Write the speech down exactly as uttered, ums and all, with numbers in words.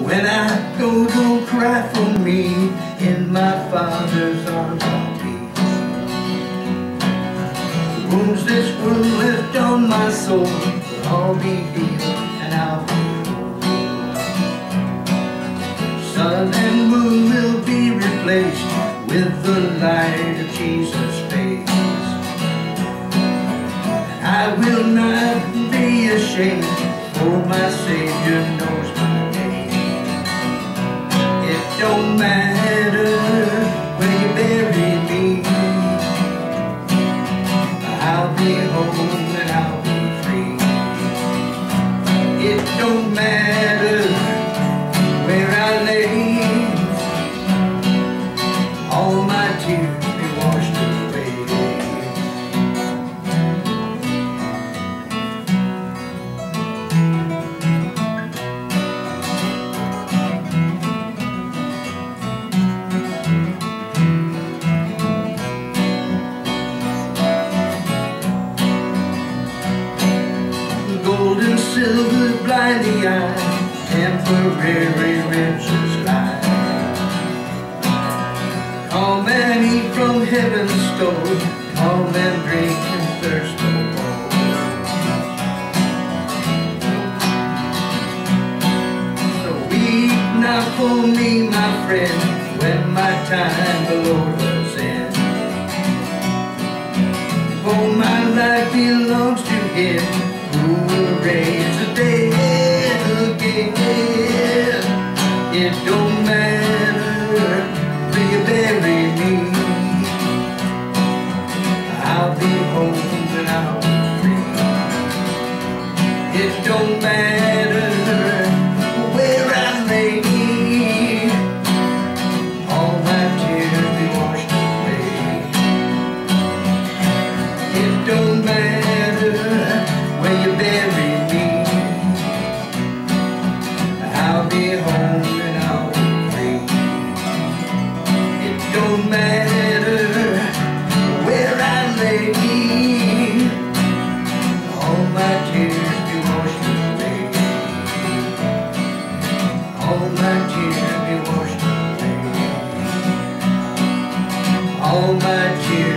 When I go, don't cry for me. In my Father's arms I'll be. The wounds this world left on my soul will all be healed, and I'll be whole. Sun and moon will be replaced with the light of Jesus' face. And I will not be ashamed, for my Savior knows my name. It don't matter where you bury me, I'll be home and I'll be free. It don't matter where I lay, all my tears be washed away. Gold and silver blind the eye, temporary riches lie. Come and eat from heaven's store, come and drink and thirst no more. So weep not for me, my friend, when my time the Lord was in. For my life belongs to Him, who will raise the dead again. It don't matter where you bury me, I'll be home and I'll be free. It don't matter where I lay, all my tears be washed away. It don't matter where you bury me, I'll be home and I'll be free. It don't matter where I lay, all my tears be washed away. All my tears be washed away. All my tears